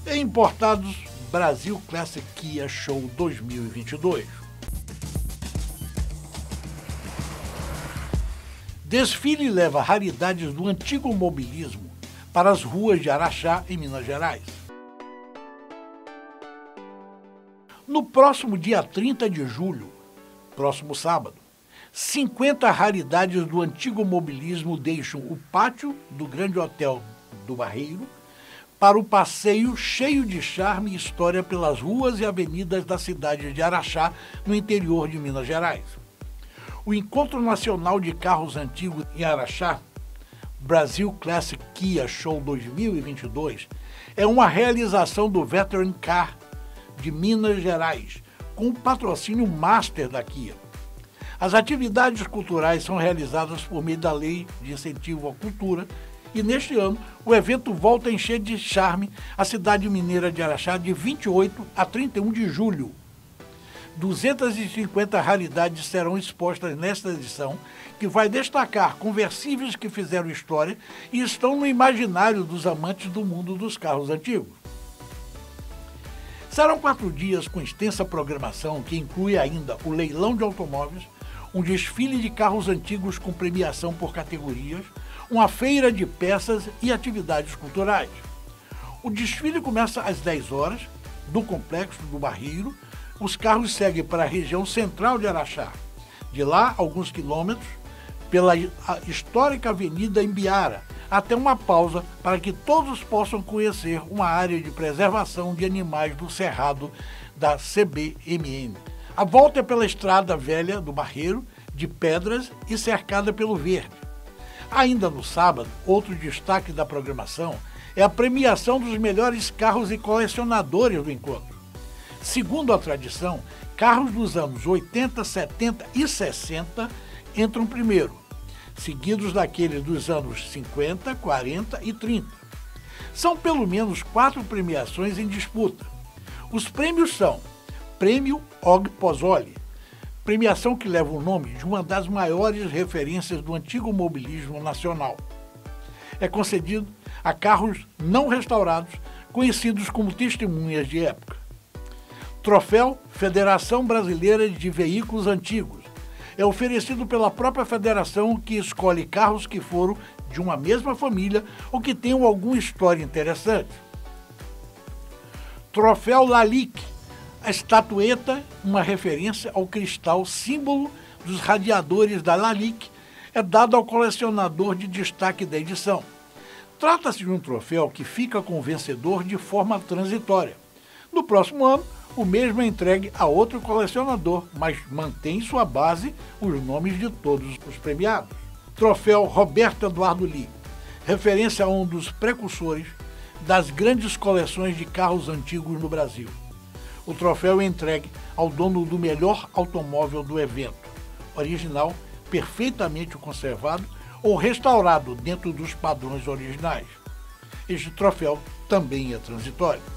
Importados Brasil Classic Kia Show 2022. Desfile leva raridades do antigo mobilismo para as ruas de Araxá, em Minas Gerais. No próximo dia 30 de julho, próximo sábado, 50 raridades do antigo mobilismo deixam o pátio do Grande Hotel do Barreiro para o passeio cheio de charme e história pelas ruas e avenidas da cidade de Araxá, no interior de Minas Gerais. O Encontro Nacional de Carros Antigos em Araxá, Brasil Classic Kia Show 2022, é uma realização do Veteran Car de Minas Gerais, com o patrocínio master da Kia. As atividades culturais são realizadas por meio da Lei de Incentivo à Cultura e, neste ano, o evento volta a encher de charme a cidade mineira de Araxá de 28 a 31 de julho. 250 raridades serão expostas nesta edição, que vai destacar conversíveis que fizeram história e estão no imaginário dos amantes do mundo dos carros antigos. Serão 4 dias com extensa programação que inclui ainda o leilão de automóveis, um desfile de carros antigos com premiação por categorias, uma feira de peças e atividades culturais. O desfile começa às 10 horas, do Complexo do Barreiro. Os carros seguem para a região central de Araxá. De lá, alguns quilômetros, pela histórica Avenida Imbiara, até uma pausa para que todos possam conhecer uma área de preservação de animais do Cerrado da CBMN. A volta é pela Estrada Velha do Barreiro, de pedras e cercada pelo verde. Ainda no sábado, outro destaque da programação é a premiação dos melhores carros e colecionadores do encontro. Segundo a tradição, carros dos anos 80, 70 e 60 entram primeiro, seguidos daqueles dos anos 50, 40 e 30. São pelo menos 4 premiações em disputa. Os prêmios são Prêmio Og Pozzoli, premiação que leva o nome de uma das maiores referências do antigo mobilismo nacional. É concedido a carros não restaurados, conhecidos como testemunhas de época. Troféu Federação Brasileira de Veículos Antigos. É oferecido pela própria federação, que escolhe carros que foram de uma mesma família ou que tenham alguma história interessante. Troféu Lalique. A estatueta, uma referência ao cristal símbolo dos radiadores da Lalique, é dado ao colecionador de destaque da edição. Trata-se de um troféu que fica com o vencedor de forma transitória. No próximo ano, o mesmo é entregue a outro colecionador, mas mantém sua base os nomes de todos os premiados. Troféu Roberto Eduardo Lee, referência a um dos precursores das grandes coleções de carros antigos no Brasil. O troféu é entregue ao dono do melhor automóvel do evento, original, perfeitamente conservado ou restaurado dentro dos padrões originais. Este troféu também é transitório.